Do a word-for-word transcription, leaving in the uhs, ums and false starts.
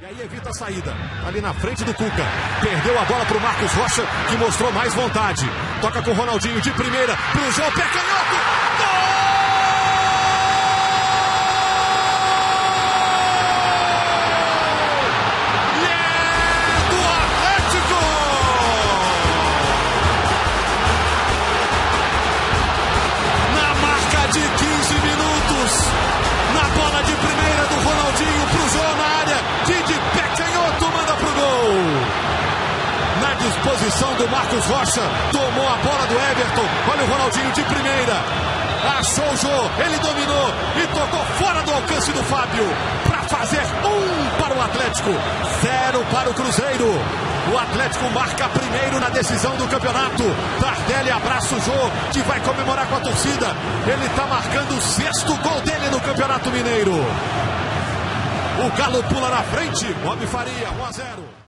E aí evita a saída, ali na frente do Cuca. Perdeu a bola pro Marcos Rocha, que mostrou mais vontade. Toca com o Ronaldinho de primeira pro João Pé canhoto. Gol! E é do Atlético! Na marca de quinze minutos, na bola de primeira do Ronaldinho pro João na área. De pé canhoto manda pro gol. Na disposição do Marcos Rocha, tomou a bola do Everton. Olha o Ronaldinho de primeira. Achou o Jô, ele dominou e tocou fora do alcance do Fábio para fazer um para o Atlético, zero para o Cruzeiro. O Atlético marca primeiro na decisão do campeonato. Tardelli abraça o Jô, que vai comemorar com a torcida. Ele está marcando o sexto gol dele no Campeonato Mineiro. O Galo pula na frente. Bob Faria, um a zero.